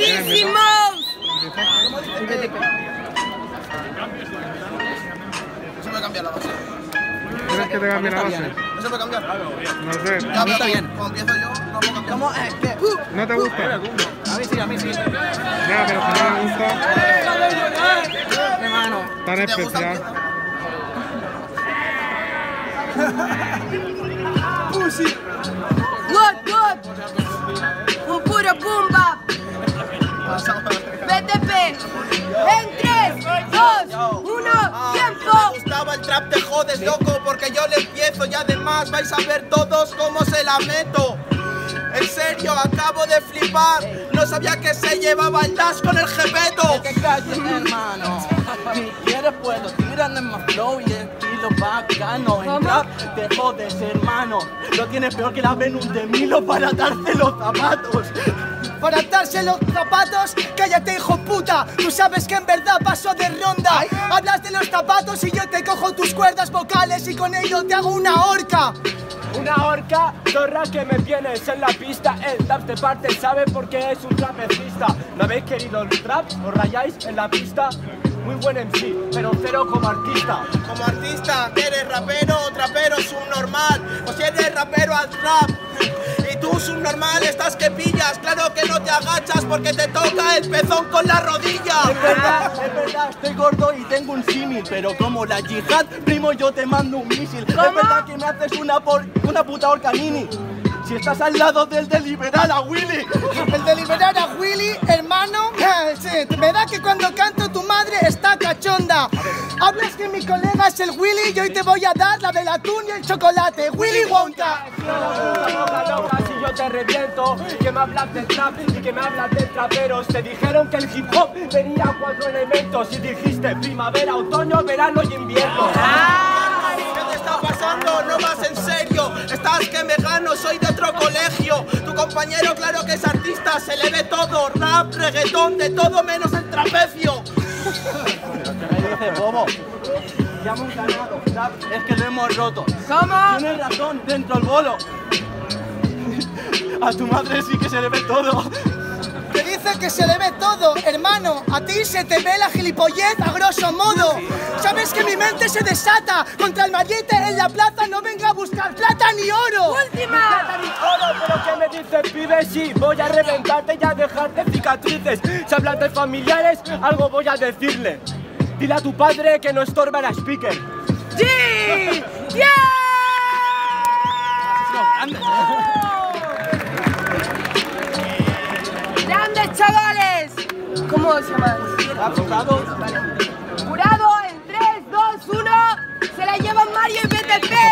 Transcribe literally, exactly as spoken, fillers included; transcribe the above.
¡Durísimos! No se puede cambiar la base. ¿Quieres que te cambie la base? No se puede cambiar. No sé. Ya, pero está bien. Como empiezo yo, no puedo cambiar. ¿Cómo es que? ¿No te gusta? A mí sí, a mí sí. Ya, pero si no me gusta, Hermano. tan Si te gusta, especial. Pussy. ¡What, what! ¡Un puro boom bap! B T P. En tres, dos, uno, ¡tiempo! Me gustaba el trap, te jodes, loco, porque yo le empiezo y además vais a ver todos cómo se la meto. En serio, acabo de flipar. No sabía que se llevaba el dash con el jepeto. Que calles, hermano. Si quieres puedo tirar en más flow y estilo bacano. En trap te jodes, hermano. Lo tienes peor que la Venus de Milo para atarse los zapatos. Para atarse los zapatos, cállate, hijo puta. Tú sabes que en verdad paso de ronda. Hablas de los zapatos y yo te cojo tus cuerdas vocales y con ello te hago una horca. Una horca, zorra que me tienes en la pista. El trap te parte, sabe porque es un trapecista. ¿No habéis querido el trap? ¿Os rayáis en la pista? Muy buen M C, pero cero como artista. Como artista, eres rapero o trapero subnormal. O si eres rapero al trap. Y tú subnormal estás que pillas. Claro que no te agachas porque te toca el pezón con la rodilla. Es verdad, es verdad, estoy gordo y tengo un símil. Pero como la yihad, primo, yo te mando un misil. Es verdad que me haces una, por, una puta horca nini. Si estás al lado del de liberar a Willy. El de liberar a Willy, hermano, sí, me da que cuando canto tu madre está cachonda. Hablas que mi colega es el Willy y hoy te voy a dar la del atún y el chocolate. Willy Wonka. Loca, loca, si yo te reviento. Que me hablas del trap y que me hablas de traperos. Te dijeron que el hip hop tenía cuatro elementos. Y dijiste primavera, otoño, verano y invierno. ¿Qué te está pasando? No vas en serio. Estás que me gano, soy de otro colegio. Tu compañero claro que es artista, se le ve todo. Rap, reggaetón, de todo menos el trapecio. ¿Qué me dices, bobo? Ya hemos ganado, trap, es que lo hemos roto. ¿Cómo? Tienes razón, dentro el bolo. A tu madre sí que se le ve todo. Te dice que se le ve todo, hermano. A ti se te ve la gilipollez a grosso modo. Sabes que mi mente se desata. Contra el mariete en la plaza no venga a buscar plata ni oro. ¡Última! Oro, pero ¿qué me dices, pibe? Sí, voy a reventarte y a dejarte cicatrices. Si hablas de familiares, algo voy a decirle. Dile a tu padre que no estorba la speaker. ¡Sí! ¡Yeah! ¡Grandes chavales! ¿Cómo se llama? Jurado. Jurado en tres, dos, uno. Se la llevan Mario y B T P.